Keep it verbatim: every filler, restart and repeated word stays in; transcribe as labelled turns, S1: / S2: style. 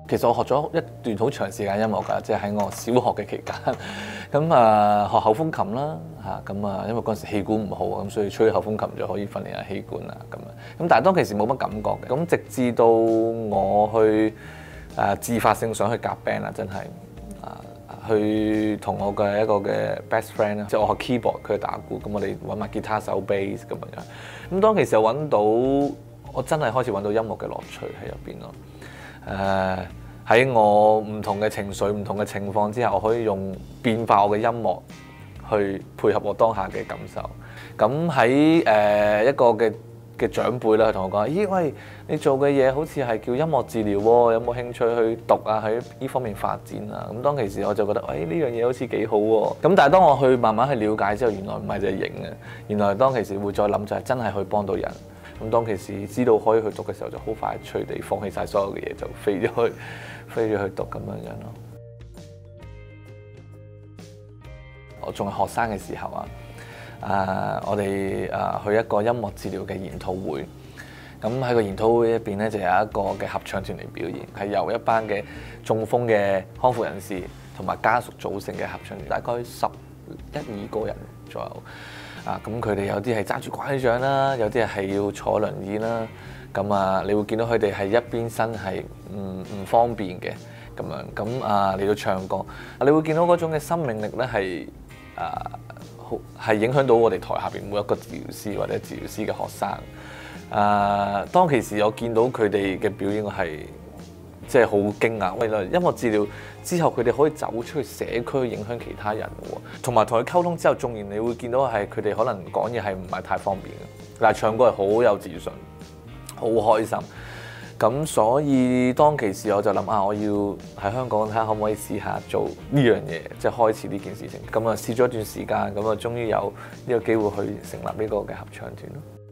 S1: 其實我學咗一段好長時間音樂㗎，即係喺我小學嘅期間。咁啊學口風琴啦嚇，咁啊因為嗰陣時氣管唔好啊，咁所以吹口風琴就可以訓練下氣管啊咁樣。咁但係當其時冇乜感覺嘅，咁直至到我去誒自發性想去夾 band 啦，真係啊去同我嘅一個嘅 best friend 啦，即係我學 keyboard，佢打鼓，咁我哋揾埋吉他手 bass 咁樣。咁當其時揾到我真係開始揾到音樂嘅樂趣喺入邊咯。誒喺、uh, 我唔同嘅情緒、唔同嘅情況之下，我可以用變化我嘅音樂去配合我當下嘅感受。咁喺誒一個嘅嘅長輩咧，同我講：咦喂，你做嘅嘢好似係叫音樂治療喎，有冇興趣去讀啊？喺呢方面發展啊？咁當其時我就覺得，喂，呢樣嘢好似幾好喎。咁但係當我去慢慢去了解之後，原來唔係就係型嘅，原來當其時會再諗就係真係去幫到人。咁當其時知道可以去讀嘅時候，就好快脆地放棄晒所有嘅嘢，就飛咗去飛咗去讀咁樣樣咯。我仲係學生嘅時候啊，誒我哋誒去一個音樂治療嘅研討會，咁喺個研討會入邊咧就有一個嘅合唱團嚟表演，係由一班嘅中風嘅康復人士同埋家屬組成嘅合唱團，大概十一二個人左右。啊，咁佢哋有啲係揸住拐杖啦，有啲係要坐輪椅啦。咁啊，你會見到佢哋係一邊身係唔唔方便嘅咁樣。咁啊嚟到唱歌，你會見到嗰種嘅生命力咧係啊，好係影響到我哋台下邊每一個治療師或者治療師嘅學生。啊，當其時我見到佢哋嘅表演，我係即係好驚訝。喂，音樂治療之後，佢哋可以走出去社區影響其他人喎，同埋同佢溝通之後，縱然你會見到係佢哋可能講嘢係唔係太方便嘅，但係唱歌係好有自信，好開心。咁所以當其時我就諗啊，我要喺香港睇下可唔可以試下做呢樣嘢，即係開始呢件事情。咁啊試咗一段時間，咁啊終於有呢個機會去成立呢個嘅合唱團咯。